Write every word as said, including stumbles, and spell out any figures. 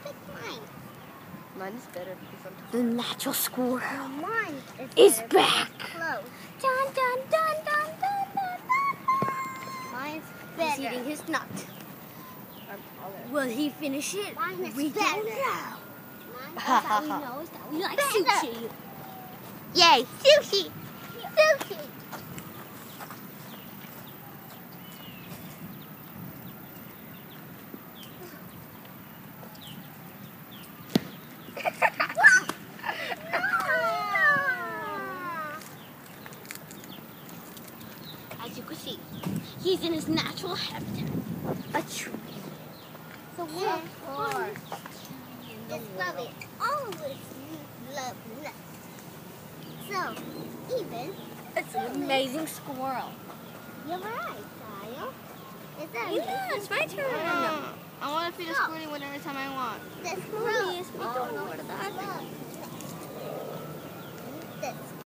pick mine. Mine is better because I'm The natural squirrel No, mine is better back. because it's close. Dun dun dun dun dun dun dun. Mine's He's better. eating his nut. I'm taller. Will he finish it? Mine is we better. don't know. Mine That's how we know is that we like Better. sushi. Yay, sushi! Sushi! As you can see, he's in his natural habitat, a tree. So Yeah. we're It's lovely. Always love nuts. So, even It's an amazing squirrel. you're right, Kyle. It's a Yeah, it's my turn. I want to feed a squirrel whatever time I want. The squirrel